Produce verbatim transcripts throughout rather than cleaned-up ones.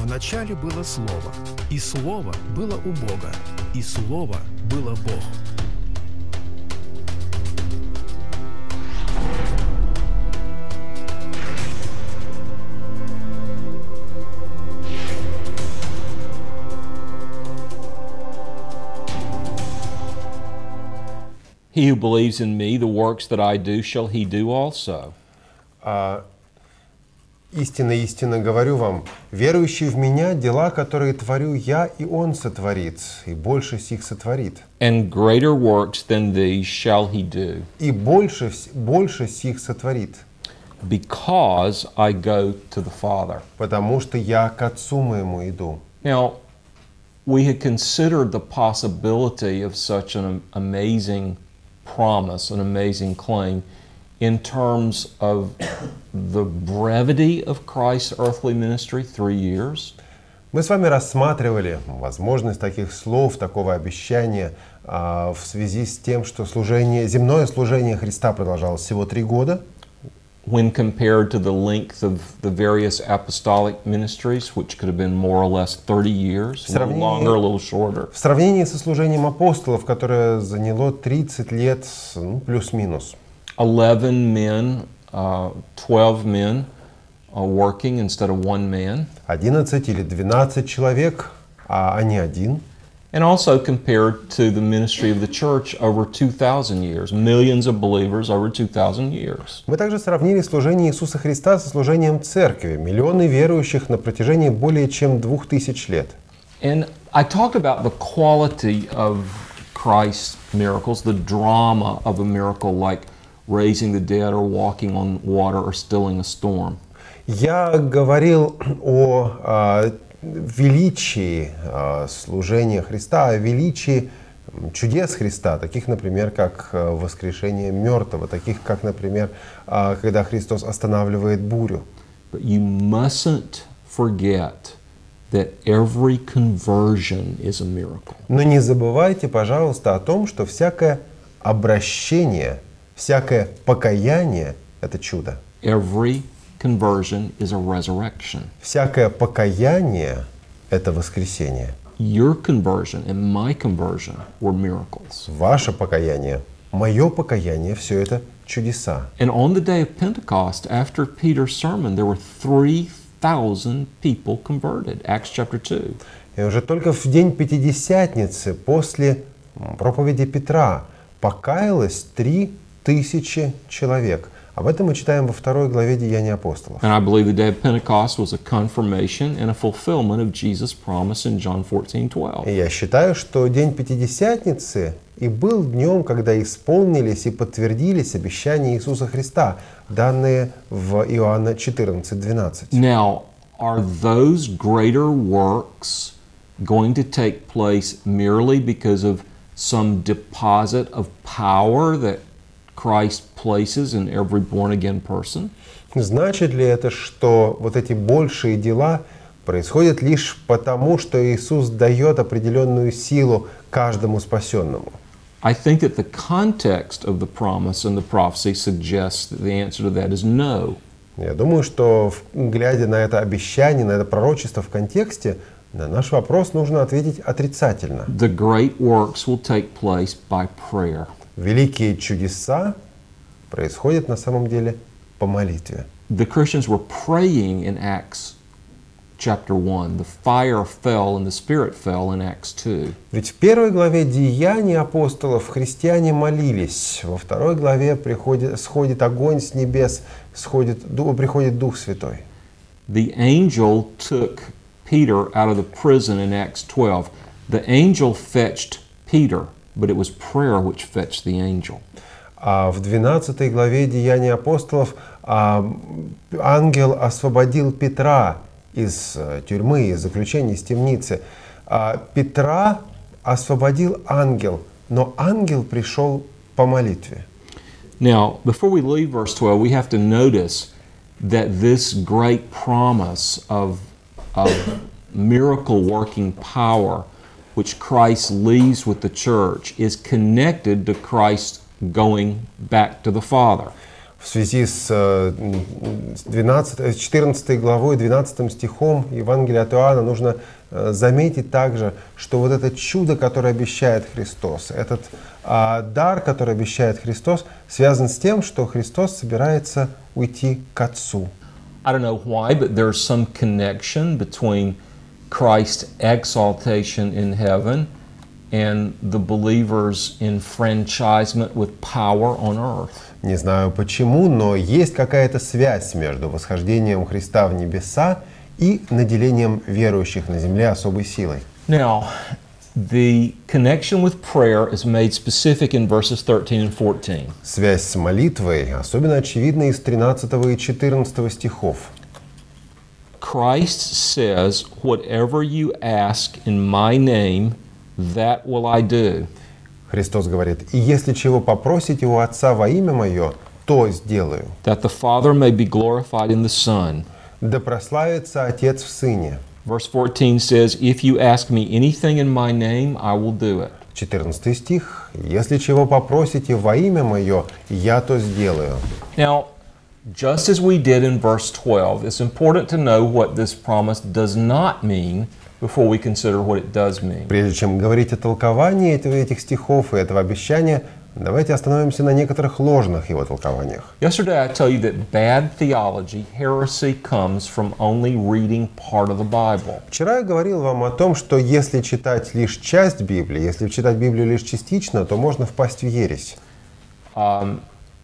начале было Слово, и Слово было у Бога, и Слово было Бог. He who believes in me, the works that I do, shall he do also. А, истинно, истинно говорю вам, верующий в меня, дела, которые творю я, и он сотворит, и больше сих сотворит. And greater works than these shall he do. И больше, больше сих сотворит. Because I go to the Father. Потому что я к Отцу моему иду. Now, we had considered the possibility of such an amazing promise, an amazing claim, in terms of the brevity of Christ's earthly ministry, three years. Мы с вами рассматривали возможность таких слов, такого обещания а, в связи с тем, что служение, земное служение Христа продолжалось всего три года. When compared to the length of the various apostolic ministries, which could have been more or less thirty years, a little longer, a little shorter. В сравнении со служением апостолов, которое заняло тридцать лет, ну, плюс-минус. Eleven men, uh, twelve men uh, working instead of one man. одиннадцать или двенадцать человек, а не один. And also compared to the ministry of the church over two thousand years, millions of believers over two thousand years. Мы также сравнили служение Иисуса Христа со служением церкви, миллионы верующих на протяжении более чем двух тысяч лет. And I talked about the quality of Christ's miracles, the drama of a miracle like raising the dead or walking on water or stilling a storm. Я говорил о, о величии э, служения Христа, о величии чудес Христа, таких, например, как воскрешение мертвого, таких, как, например, э, когда Христос останавливает бурю. But you mustn't forget that every conversion is a miracle. Но не забывайте, пожалуйста, о том, что всякое обращение, всякое покаяние – это чудо. Every conversion is a resurrection. Всякое покаяние – это воскресение. Your conversion and my conversion were miracles. Ваше покаяние, мое покаяние – все это чудеса. And on the day of Pentecost, after Peter's sermon, there were three thousand people converted. Acts chapter two. И уже только в день Пятидесятницы, после проповеди Петра, покаялось три тысячи человек. Об этом мы читаем во второй главе Деяний апостолов. And I believe the day of Pentecost was a confirmation and a fulfillment of Jesus' promise in John fourteen twelve. И я считаю, что день Пятидесятницы и был днем, когда исполнились и подтвердились обещания Иисуса Христа, данные в Иоанна четырнадцать двенадцать. Now, are those greater works going to take place merely because of some deposit of power that Christ places in every born-again person? Значит ли это, что вот эти большие дела происходят лишь потому, что Иисус дает определенную силу каждому спасенному? I think that the context of the promise and the prophecy suggests that the answer to that is no. Я думаю, что, глядя на это обещание, на это пророчество в контексте, на наш вопрос нужно ответить отрицательно. The great works will take place by prayer. Великие чудеса происходят на самом деле по молитве. The Christians were praying in Acts chapter one. The fire fell and the Spirit fell in Acts two. Ведь в первой главе Деяний апостолов христиане молились. Во второй главе приходит, сходит огонь с небес, сходит, приходит Дух Святой. The angel took Peter out of the prison in Acts twelve. The angel fetched Peter, but it was prayer which fetched the angel. А в двенадцатой главе Деяний апостолов а, ангел освободил Петра из тюрьмы, из заключения, из темницы. А Петра освободил ангел, но ангел пришел по молитве. Now, before we leave verse twelve, we have to notice that this great promise of, of miracle-working power which Christ leaves with the church is connected to Christ going back to the Father. в связи с двенадцатой, четырнадцатой главой, двенадцатым стихом Евангелия от Иоанна нужно заметить также, что вот это чудо, которое обещает Христос, этот а, дар, который обещает Христос, связан с тем, что Христос собирается уйти к Отцу. I don't know why, but there's some connection between Christ's exaltation in heaven and the believer's enfranchisement with power on earth. Не знаю почему, но есть какая-то связь между восхождением Христа в небеса и наделением верующих на земле особой силой. Now, the connection with prayer is made specific in verses thirteen and fourteen. Связь с молитвой особенно очевидна из тринадцатого и четырнадцатого стихов. Christ says, "Whatever you ask in my name, that will I do." Христос говорит: «И если чего попросите у Отца во имя Мое, то сделаю». That the Father may be glorified in the Son. Да прославится Отец в Сыне. Verse fourteen says, "If you ask me anything in my name, I will do it." четырнадцатый стих. «Если чего попросите во имя Мое, я то сделаю». Now, just as we did in verse twelve, it's important to know what this promise does not mean before we consider what it does mean. Прежде чем говорить о толковании этих, этих стихов и этого обещания, давайте остановимся на некоторых ложных его толкованиях. Yesterday I told you that bad theology, heresy, comes from only reading part of the Bible. Вчера я говорил вам о том, что если читать лишь часть Библии, если читать Библию лишь частично, то можно впасть в ересь. Um,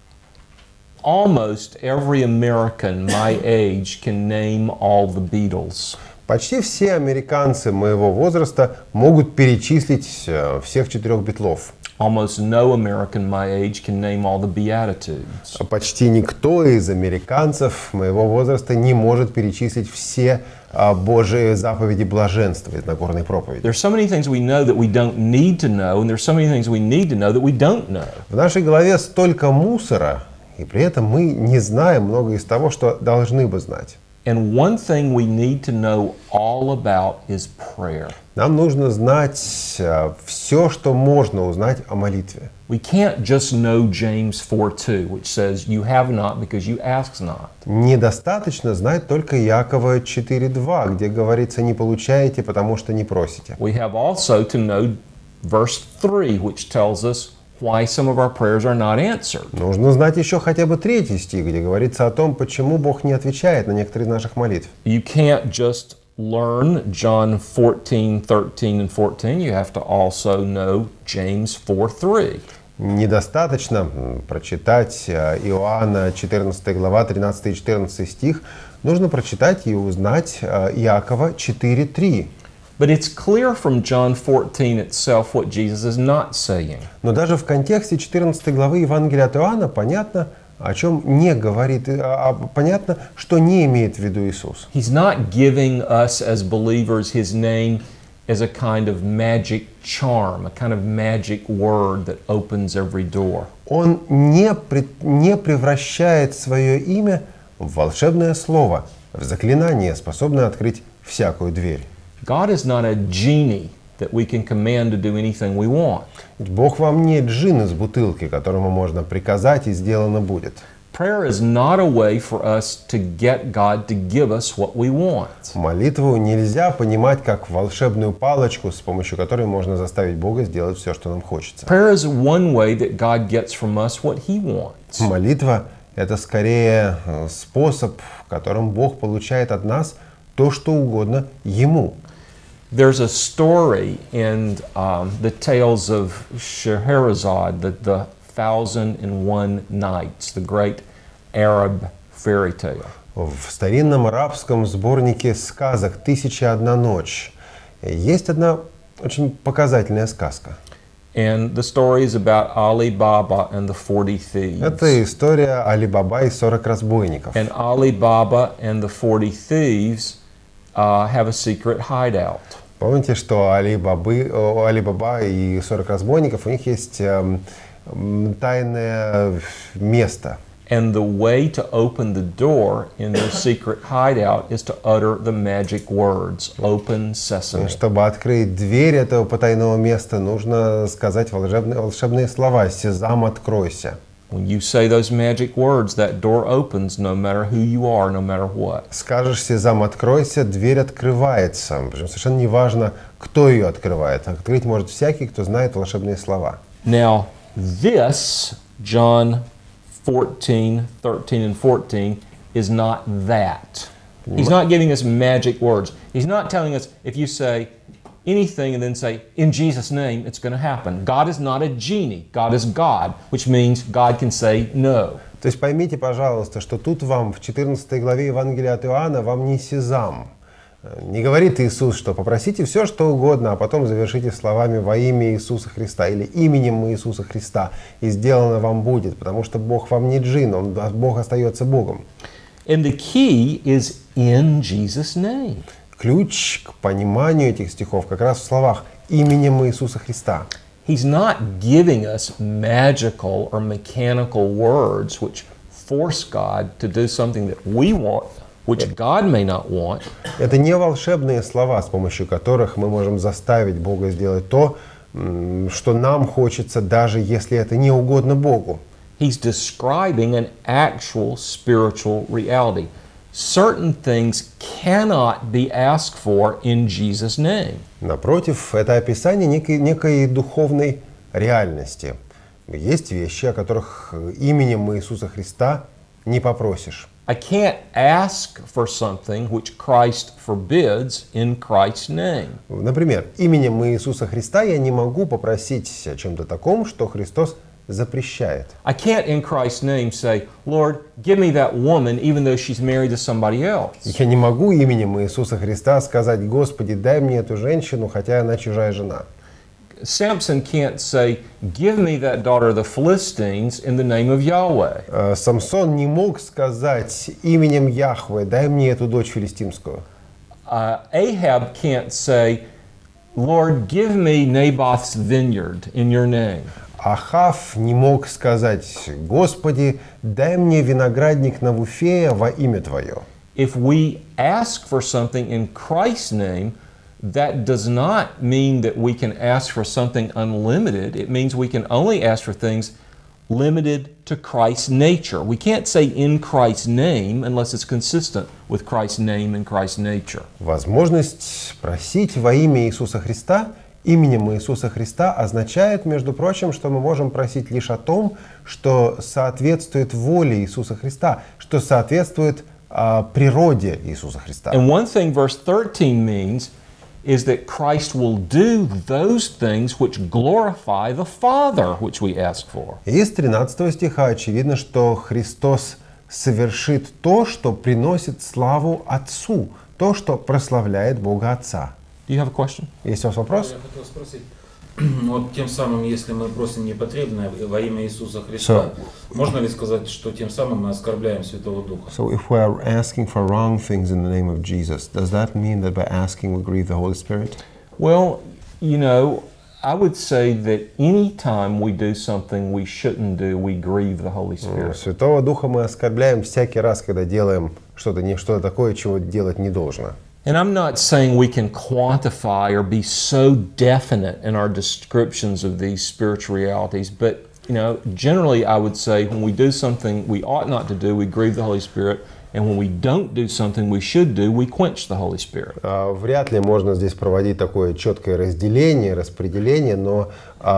almost every American my age can name all the Beatles. Почти все американцы моего возраста могут перечислить всех четырех Битлов. Almost no American my age can name all the Beatitudes. Почти никто из американцев моего возраста не может перечислить все а, Божьи заповеди блаженства из Нагорной проповеди. There's so many things we know that we don't need to know, and there's so many things we need to know that we don't know. В нашей голове столько мусора, и при этом мы не знаем много из того, что должны бы знать. And one thing we need to know all about is prayer. Нам нужно знать uh, все, что можно узнать о молитве. We can't just know James four two, which says, "You have not because you ask not." Недостаточно знать только Иакова четыре два, где говорится: «Не получаете, потому что не просите». We have also to know verse three, which tells us why some of our prayers are not answered. Нужно знать еще хотя бы третий стих, где говорится о том, почему Бог не отвечает на некоторые из наших молитв. You can't just learn John fourteen, thirteen, and fourteen. You have to also know James four three. Недостаточно прочитать Иоанна четырнадцатая глава, тринадцатый и четырнадцатый стих. Нужно прочитать и узнать Иакова четыре три. But it's clear from John fourteen itself what Jesus is not saying. Но даже в контексте четырнадцатой главы Евангелия от Иоанна понятно, о чем не говорит, а, понятно, что не имеет в виду Иисус. He's not giving us as believers His name as a kind of magic charm, a kind of magic word that opens every door. Он не, не превращает свое имя в волшебное слово, в заклинание, способное открыть всякую дверь. God is not a genie that we can command to do anything we want. Бог вам не джин из бутылки, которому можно приказать, и сделано будет. Prayer is not a way for us to get God to give us what we want. Молитву нельзя понимать как волшебную палочку, с помощью которой можно заставить Бога сделать все, что нам хочется. Prayer is one way that God gets from us what He wants. Молитва — это скорее способ, которым Бог получает от нас то, что угодно Ему. There's a story in um, the tales of Scheherazade, the, the Thousand and One Nights, the great Arab fairy tale. В старинном арабском сборнике сказок «Тысяча и одна ночь» есть одна очень показательная сказка. And the story is about Ali Baba and the forty thieves. Это история Али Баба и сорок разбойников. And Ali Baba and the forty thieves uh, have a secret hideout. Помните, что Али, Бабы, Али Баба и сорок разбойников, у них есть э, тайное место. And the way to open the door in their secret hideout is to utter the magic words, "Open sesame." Чтобы открыть дверь этого потайного места, нужно сказать волшебные, волшебные слова: «Сезам, откройся». When you say those magic words, that door opens no matter who you are, no matter what. Скажешь сезам откройся, дверь открывается. Причем совершенно не важно, кто ее открывает. Открыть может всякий, кто знает волшебные слова. Now, this, John fourteen, thirteen and fourteen, is not that. He's not giving us magic words. He's not telling us if you say anything and then say, in Jesus' name, it's going to happen. God is not a genie. God is God, which means God can say no. То есть поймите, пожалуйста, что тут вам в четырнадцатой главе Евангелия от Иоанна вам не сезам. Не говорит Иисус, что попросите все, что угодно, а потом завершите словами «во имя Иисуса Христа» или «именем Иисуса Христа», и сделано вам будет, потому что Бог вам не джин, он, Бог остается Богом. And the key is in Jesus' name. Ключ к пониманию этих стихов как раз в словах «именем Иисуса Христа». He's not giving us magical or mechanical words which force God to do something that we want, which God may not want. Это не волшебные слова, с помощью которых мы можем заставить Бога сделать то, что нам хочется, даже если это не угодно Богу. He's describing an actual spiritual reality. Certain things cannot be asked for in Jesus' name. Напротив, это описание некой, некой духовной реальности. Есть вещи, о которых именем Иисуса Христа не попросишь. I can't ask for something which Christ forbids in Christ's name. Например, именем Иисуса Христа я не могу попросить о чем-то таком, что Христос запрещает. I can't in Christ's name say, Lord, give me that woman even though she's married to somebody else. Я не могу именем Иисуса Христа сказать: Господи, дай мне эту женщину, хотя она чужая жена. Samson can't say, give me that daughter of the Philistines in the name of Yahweh. Самсон не мог сказать именем Яхве: дай мне эту дочь филистимскую. Uh, Ahab can't say, Lord, give me Naboth's vineyard in your name. Ахав не мог сказать: Господи, дай мне виноградник Навуфея во имя Твое. If we ask for something in Christ's name, that does not mean that we can ask for something unlimited. It means we can only ask for things limited to Christ's nature. We can't say in Christ's name unless it's consistent with Christ's name and Christ's nature. Возможность просить во имя Иисуса Христа, именем Иисуса Христа, означает, между прочим, что мы можем просить лишь о том, что соответствует воле Иисуса Христа, что соответствует uh, природе Иисуса Христа. And one thing verse thirteen means is that Christ will do those things which glorify the Father, which we ask for. Из тринадцатого стиха очевидно, что Христос совершит то, что приносит славу Отцу, то, что прославляет Бога Отца. Do you have a question? Есть у вас вопрос? Я хотел спросить, вот тем самым, если мы просим непотребное во имя Иисуса Христа, можно ли сказать, что тем самым мы оскорбляем Святого Духа? So if we are asking for wrong things in the name of Jesus, does that mean that by asking we grieve the Holy Spirit? Well, you know, I would say that any time we do something we shouldn't do, we grieve the Holy Spirit. Святого Духа мы оскорбляем всякий раз, когда делаем что-то не что-то такое, чего делать не должно. And I'm not saying we can quantify or be so definite in our descriptions of these spiritual realities, but you know, generally I would say when we do something we ought not to do, we grieve the Holy Spirit, and when we don't do something we should do, we quench the Holy Spirit. Вряд ли можно здесь проводить такое четкое разделение, распределение, но,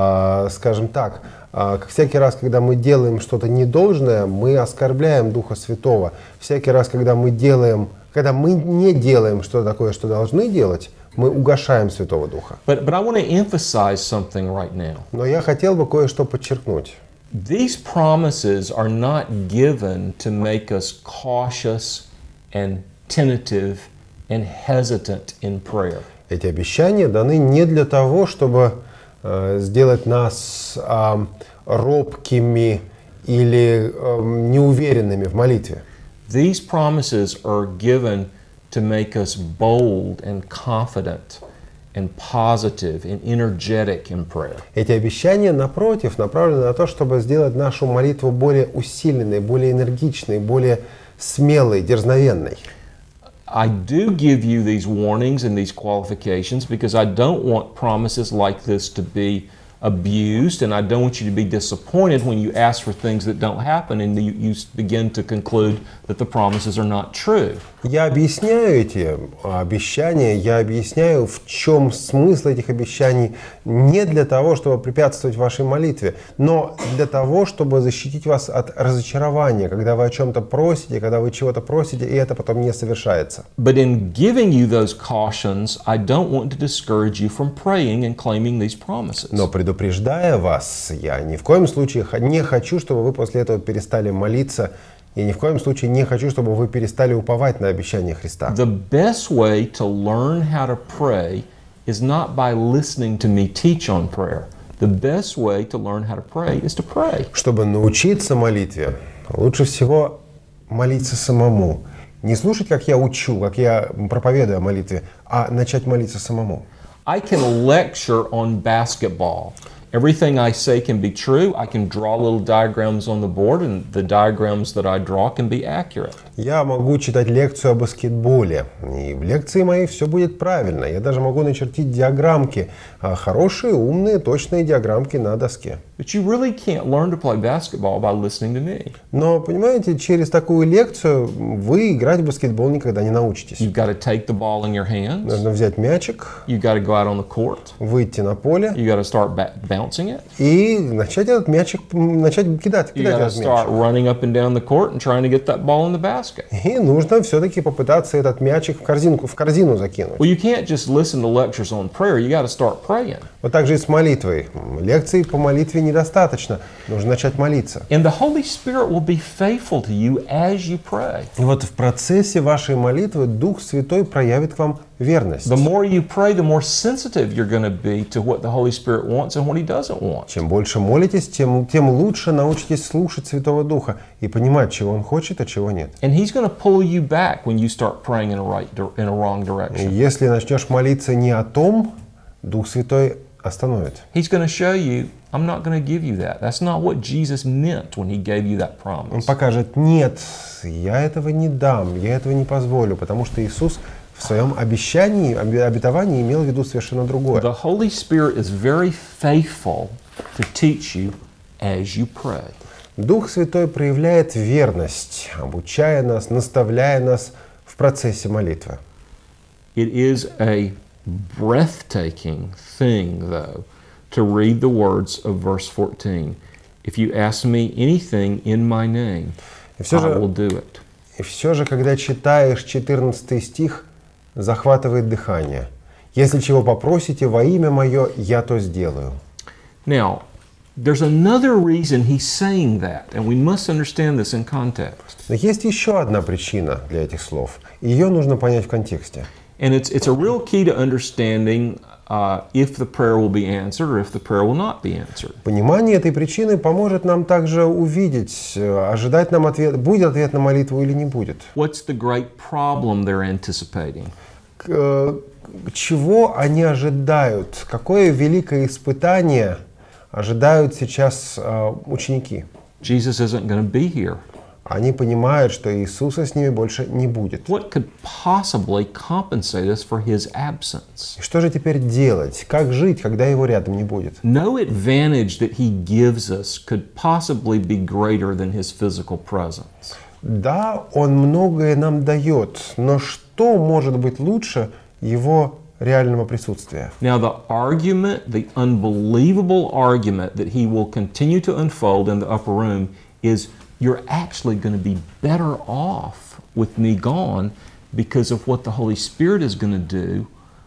скажем так, всякий раз, когда мы делаем что-то недолжное, мы оскорбляем Духа Святого. Всякий раз, когда мы делаем Когда мы не делаем что такое, что должны делать, мы угошаем Святого Духа. But, but I want to emphasize something right now. Но я хотел бы кое-что подчеркнуть. These promises are not given to make us cautious and tentative and hesitant in prayer. Эти обещания даны не для того, чтобы э, сделать нас э, робкими или э, неуверенными в молитве. These promises are given to make us bold and confident and positive and energetic in prayer. Эти обещания, напротив, направлены на то, чтобы сделать нашу молитву более усиленной, более энергичной, более смелой, дерзновенной. I do give you these warnings and these qualifications because I don't want promises like this to be abused, and I don't want you to be disappointed when you ask for things that don't happen and you, you begin to conclude that the promises are not true. Я объясняю эти обещания, я объясняю, в чем смысл этих обещаний, не для того, чтобы препятствовать вашей молитве, но для того, чтобы защитить вас от разочарования, когда вы о чем-то просите, когда вы чего-то просите, и это потом не совершается. But in giving you those cautions, I don't want to discourage you from praying and claiming these promises. Но предупреждая вас, я ни в коем случае не хочу, чтобы вы после этого перестали молиться, и ни в коем случае не хочу, чтобы вы перестали уповать на обещания Христа. The best way to learn how to pray is not by listening to me teach on prayer. The best way to learn how to pray is to pray. Чтобы научиться молитве, лучше всего молиться самому. Не слушать, как я учу, как я проповедую о молитве, а начать молиться самому. I can lecture on basketball. Everything I say can be true. I can draw little diagrams on the board, and the diagrams that I draw can be accurate. Я могу читать лекцию о баскетболе, и в лекции моей все будет правильно. Я даже могу начертить диаграммки, хорошие, умные, точные диаграммки на доске. But you really can't learn to play basketball by listening to me. Но, понимаете, через такую лекцию вы играть в баскетбол никогда не научитесь. You've got to take the ball in your hands. Нужно взять мячик, You've got to go out on the court. выйти на поле You got to start ba- bouncing it. и начать этот мячик, начать кидать, You кидать got to этот start мяч. running up and down the court and trying to get that ball in the basket. И нужно все-таки попытаться этот мячик в корзинку, в корзину закинуть. Well, you can't just listen to lectures on prayer. You got to start praying. Вот так же и с молитвой. Лекций по молитве недостаточно. Нужно начать молиться. And the Holy Spirit will be faithful to you as you pray. И вот в процессе вашей молитвы Дух Святой проявит к вам верность. The more you pray, the more sensitive you're going to be to what the Holy Spirit wants and what He doesn't want. Чем больше молитесь, тем, тем лучше научитесь слушать Святого Духа и понимать, чего Он хочет, а чего нет. And He's going to pull you back when you start praying in a right in a wrong И direction. если начнешь молиться не о том, Дух Святой остановит. He's going to show you, I'm not going to give you that. That's not what Jesus meant when He gave you that Он promise. покажет: нет, я этого не дам, я этого не позволю, потому что Иисус в своем обещании, оби- обетовании имел в виду совершенно другое. The Holy Spirit is very faithful to teach you as you pray. Дух Святой проявляет верность, обучая нас, наставляя нас в процессе молитвы. It is a breathtaking thing, though, to read the words of verse fourteen. If you ask me anything in my name, И все I will же, do it. и все же, когда читаешь четырнадцатый стих, захватывает дыхание. Если чего попросите во имя мое, я то сделаю. Now, there's another reason he's saying that, and we must understand this in context. Но есть еще одна причина для этих слов. Ее нужно понять в контексте. And it's, it's a real key to understanding uh, if the prayer will be answered or if the prayer will not be answered. Понимание этой причины поможет нам также увидеть, э, ожидать нам ответ, будет ответ на молитву или не будет. What's the great problem they're anticipating? К- э, чего они ожидают? Какое великое испытание ожидают сейчас э, ученики? Jesus isn't going to be here. Они понимают, что Иисуса с ними больше не будет. What could possibly compensate us for his absence? И что же теперь делать? Как жить, когда его рядом не будет? No advantage that he gives us could possibly be greater than his physical presence. Да, он многое нам дает, но что может быть лучше его реального присутствия? Now, the argument, the unbelievable argument that he will continue to unfold in the upper room is you're actually going to be better off with me gone because of what the Holy Spirit is going to do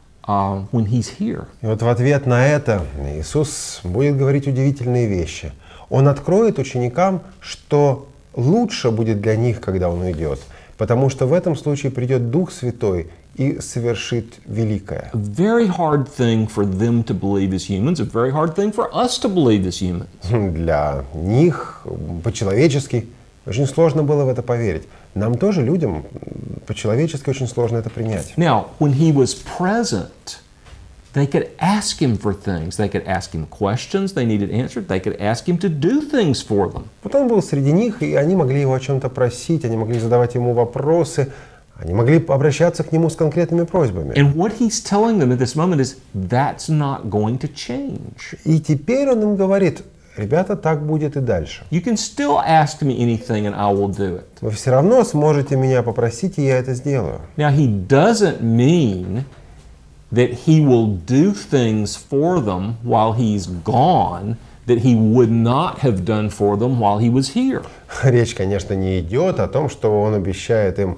uh, when he's here. И вот в ответ на это Иисус будет говорить удивительные вещи. Он откроет ученикам, что лучше будет для них, когда Он уйдет, потому что в этом случае придет Дух Святой и совершит великое. A very hard thing for them to believe as humans, a very hard thing for us to believe as humans. Для них, по-человечески, очень сложно было в это поверить. Нам тоже, людям, по-человечески очень сложно это принять. Now, when he was present, they could ask him for things. They could ask him questions they needed answered. They could ask him to do things for them. Вот Он был среди них, и они могли Его о чем-то просить, они могли задавать Ему вопросы, Они могли обращаться к Нему с конкретными просьбами. And what he's telling them at this moment is that's not going to change. И теперь Он им говорит: ребята, так будет и дальше. You can still ask me anything and I will do it. Вы все равно сможете меня попросить, и я это сделаю. Now, he doesn't mean that he will do things for them while he's gone that he would not have done for them while he was here. Речь, конечно, не идет о том, что Он обещает им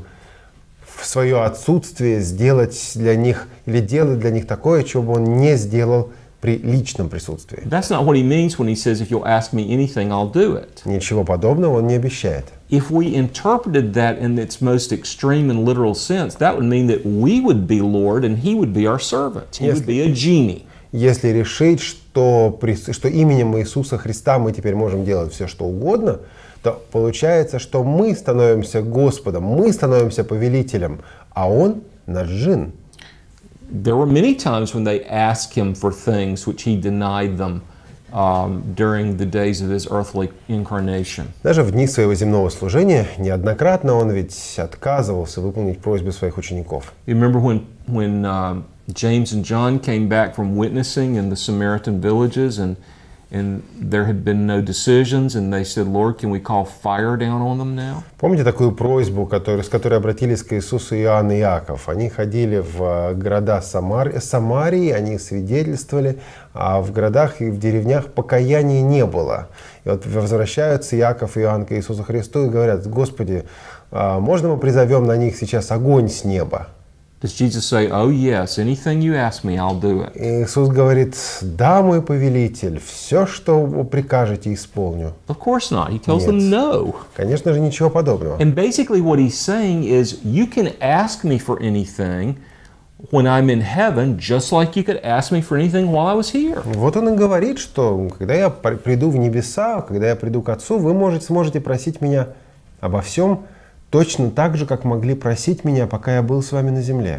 в свое отсутствие сделать для них или делать для них такое, чего бы Он не сделал при личном присутствии. That's not what he means when he says, if you'll ask me anything, I'll do it. Ничего подобного Он не обещает. If we interpreted that in its most extreme and literal sense, that would mean that we would be Lord and he would be our servant. He would be a genie. Если решить, что, что именем Иисуса Христа мы теперь можем делать все, что угодно, то получается, что мы становимся Господом, мы становимся повелителем, а Он наш джин. There were many times when they asked him for things which he denied them um, during the days of his earthly incarnation. Даже в дни своего земного служения неоднократно Он ведь отказывался выполнить просьбы своих учеников. You remember when, when uh, James and John came back from witnessing in the Samaritan villages and And there had been no decisions, and they said, Lord, can we call fire down on them now? Помните такую просьбу, который, с которой обратились к Иисусу Иоанн и Иаков? Они ходили в города Самар... Самарии, они свидетельствовали, а в городах и в деревнях покаяния не было. И вот возвращаются Иаков и Иоанн к Иисусу Христу и говорят: Господи, можно мы призовем на них сейчас огонь с неба? Does Jesus say, oh yes, anything you ask me, I'll do it? Иисус говорит: да, мой повелитель, все, что вы прикажете, исполню. Of course not. He tells Нет. them no. Конечно же, ничего подобного. And basically what he's saying is, you can ask me for anything when I'm in heaven, just like you could ask me for anything while I was here. Вот он и говорит, что когда я приду в небеса, когда я приду к Отцу, вы можете, сможете просить меня обо всем, точно так же, как могли просить меня, пока я был с вами на земле.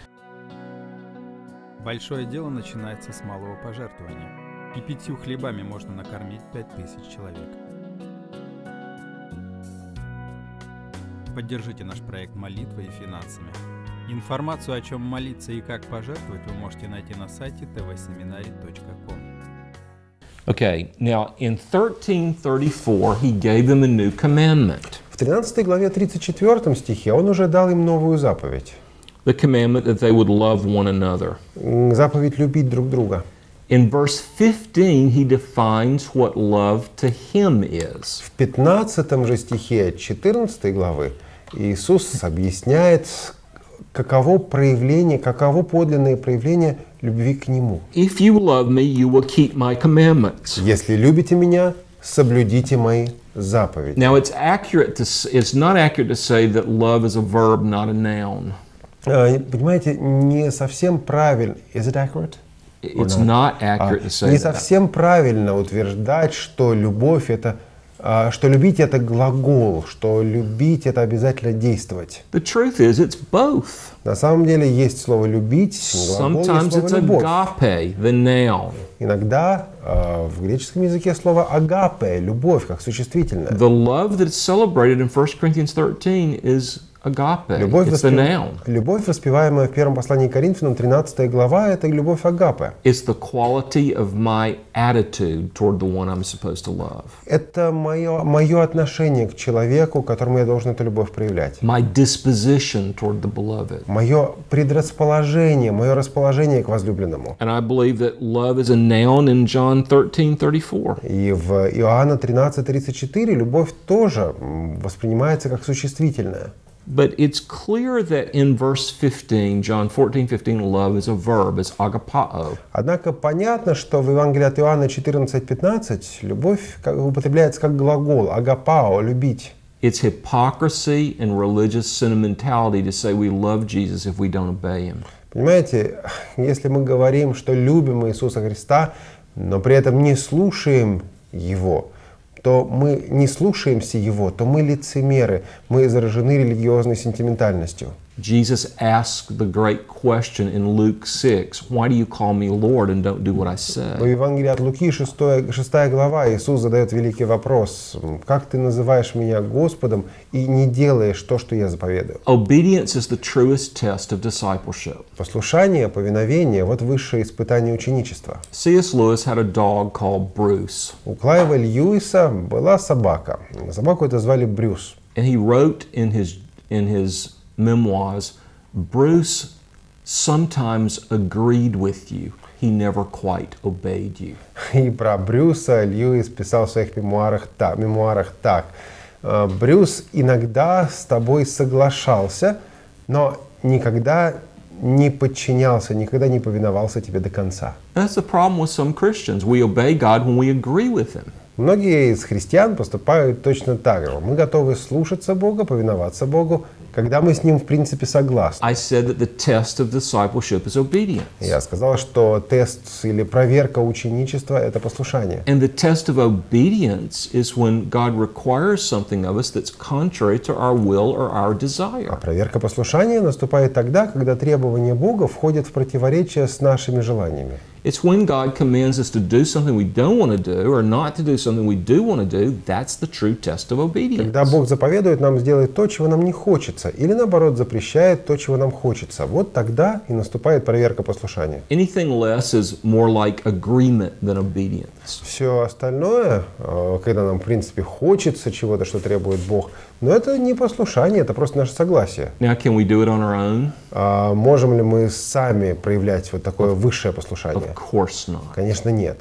Большое дело начинается с малого пожертвования, и пятью хлебами можно накормить пять тысяч человек. Поддержите наш проект молитвой и финансами. Информацию, о чем молиться и как пожертвовать, вы можете найти на сайте ти ви семинарий точка ком. Okay, now in thirteen thirty-four, he gave them a new commandment. В тринадцатой главе тридцать четвёртом стихе он уже дал им новую заповедь. The commandment that they would love one another. Заповедь любить друг друга. In verse fifteen, he defines what love to him is. В пятнадцатом же стихе четырнадцатой главы Иисус объясняет, каково проявление, каково подлинное проявление любви к Нему. If you love me, you will keep my commandments. Если любите меня, соблюдите мои заповеди. Now, it's accurate to it's not accurate to say that love is a verb, not a noun. Понимаете, не совсем правильно. Is it accurate? It's not accurate to say Не that. совсем правильно утверждать, что любовь это, что любить это глагол, что любить это обязательно действовать. The truth is, it's both. На самом деле есть слово любить, глагол, Sometimes есть it's слово любовь. agape, the noun. Иногда э, в греческом языке слово агапе, любовь, как существительное. The love that's celebrated in First Corinthians thirteen is agape. Любовь, It's the воспев... noun. любовь, воспеваемая в первом послании к Коринфянам, тринадцатая глава, это любовь агапе. It's the quality of my attitude toward the one I'm supposed to love. Это мое, мое отношение к человеку, которому я должен эту любовь проявлять. My disposition toward the beloved. Мое предрасположение, мое расположение к возлюбленному. And I believe that love is a noun in John thirteen thirty-four. И в Иоанна тринадцать тридцать четыре любовь тоже воспринимается как существительное. But it's clear that in verse fifteen, John fourteen fifteen, love is a verb, it's agapao. Однако понятно, что в Евангелии от Иоанна четырнадцать пятнадцать любовь употребляется как глагол агапао, любить. It's hypocrisy and religious sentimentality to say we love Jesus if we don't obey him. Понимаете, если мы говорим, что любим Иисуса Христа, но при этом не слушаем Его, то мы не слушаемся Его, то мы лицемеры, мы заражены религиозной сентиментальностью. Jesus asked the great question in Luke six, why do you call me Lord and don't do what I В say? Евангелии от Луки, шестая глава, Иисус задает великий вопрос. Как ты называешь меня Господом и не делаешь то, что я заповедую? Obedience is the truest test of discipleship. Послушание, повиновение – вот высшее испытание ученичества. C S Lewis had a dog called Bruce, У Клайва Льюиса была собака. Собаку это звали Брюс. and he wrote in his in his memoirs, Bruce sometimes agreed with you. He never quite obeyed you. И про Брюса Льюис писал в своих мемуарах так. Мемуарах так. Брюс иногда с тобой соглашался, но никогда не подчинялся, никогда не повиновался тебе до конца. That's the problem with some Christians. We obey God when we agree with Him. Многие из христиан поступают точно так же. Мы готовы слушаться Бога, повиноваться Богу, когда мы с Ним в принципе согласны. I said that the test of discipleship is obedience. Я сказал, что тест или проверка ученичества – это послушание. And the test of obedience is when God requires something of us that's contrary to our will or our А desire. проверка послушания наступает тогда, когда требования Бога входят в противоречие с нашими желаниями. It's when God commands us to do something we don't want to do or not to do something we do want to do, that's the true test of obedience. Когда Бог заповедует нам сделать то, чего нам не хочется, или наоборот запрещает то, чего нам хочется, вот тогда и наступает проверка послушания. Anything less is more like agreement than obedience. Все остальное, э, когда нам в принципе хочется чего-то, что требует Бог, но это не послушание, это просто наше согласие. Now, can we do it on our own? А можем ли мы сами проявлять вот такое высшее послушание? Of course not. Конечно, нет.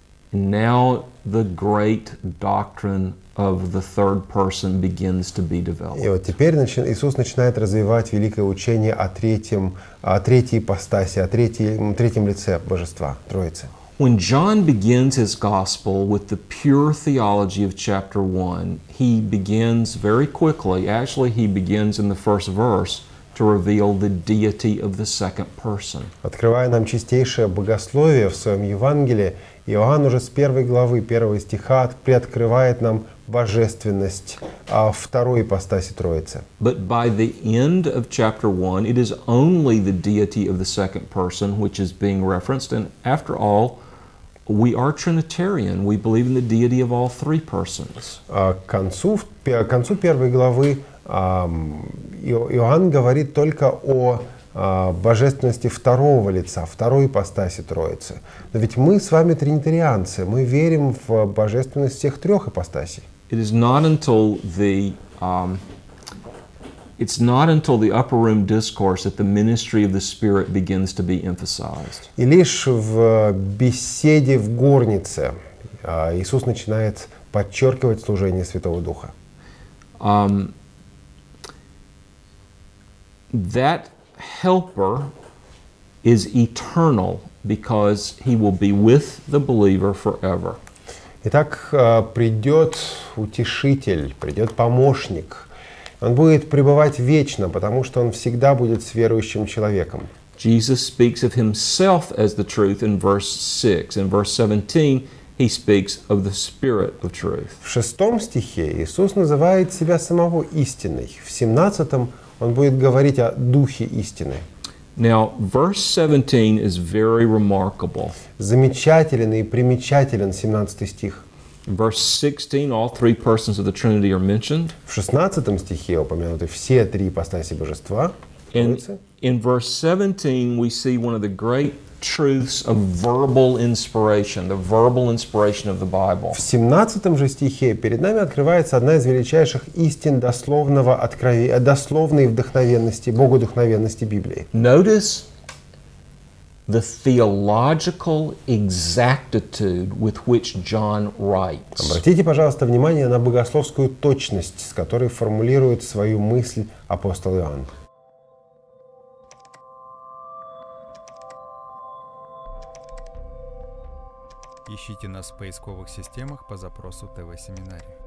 Now the great doctrine of the third person begins to be И developed. вот теперь начи- Иисус начинает развивать великое учение о третьем, о третьей ипостаси, о третьем, третьем лице Божества, Троицы. When John begins his gospel with the pure theology of chapter one, he begins very quickly, actually he begins in the first verse, to reveal the deity of the second person. Открывая нам чистейшее богословие в своем Евангелии, Иоанн уже с первой главы, первого стиха приоткрывает нам божественность а, второй ипостаси Троицы. But by the end of chapter one, it is only the deity of the second person which is being referenced. And after all, we are Trinitarian. We believe in the deity of all three persons. А к концу, в- к концу первой главы ам, Ио- Иоанн говорит только о а, божественности второго лица, второй ипостаси Троицы. Но ведь мы с вами тринитарианцы, мы верим в божественность всех трех ипостасей. It is not until the um, it's not until the upper room discourse that the ministry of the Spirit begins to be emphasized. И лишь в беседе в горнице а, Иисус начинает подчеркивать служение Святого Духа. Um, that helper is eternal because he will be with the believer forever. Итак, а, придет утешитель, придет помощник. Он будет пребывать вечно, потому что он всегда будет с верующим человеком. Jesus speaks of himself as the truth in verse six. In verse seventeen, he speaks of the Spirit of truth. В шестом стихе Иисус называет себя самого истиной. В семнадцатом он будет говорить о Духе истины. Now, verse seventeen is very remarkable. Замечателен и примечателен семнадцатый стих. In verse sixteen, all three persons of the Trinity are mentioned. В шестнадцатом стихе упомянуты все три ипостаси Божества. In, Троицы. in verse seventeen, we see one of the great truths of verbal inspiration, the verbal inspiration of the Bible. В семнадцатом же стихе перед нами открывается одна из величайших истин дословного откровения, дословной вдохновенности, богодухновенности Библии. Notice the theological exactitude with which John writes. Обратите, пожалуйста, внимание на богословскую точность, с которой формулирует свою мысль апостол Иоанн. Ищите нас в поисковых системах по запросу ТВ-семинарий.